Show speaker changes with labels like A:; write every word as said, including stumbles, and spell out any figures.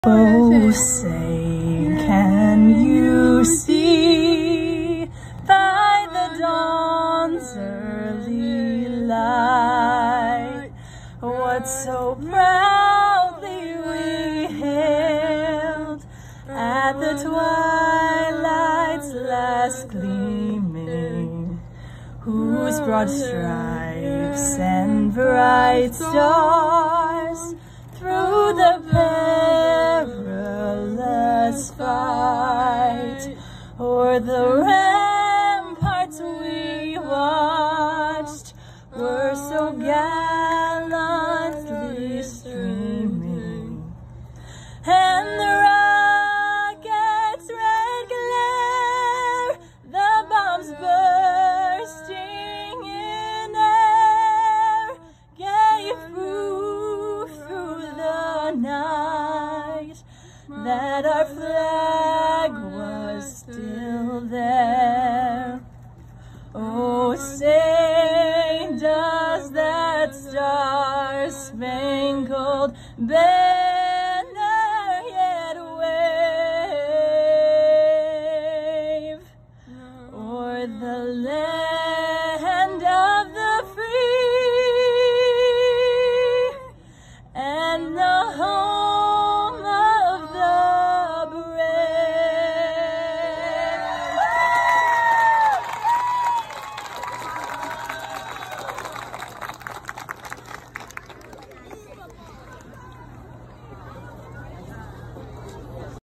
A: Oh, say, can you see by the dawn's early light what so proudly we hailed at the twilight's last gleaming, whose broad stripes and bright stars through the perilous fight o'er the ramparts we watched were so gallantly streaming, and the rocket's red glare, the bombs bursting in air, gave proof through the night that our flag was still there. Oh, say, does that star-spangled banner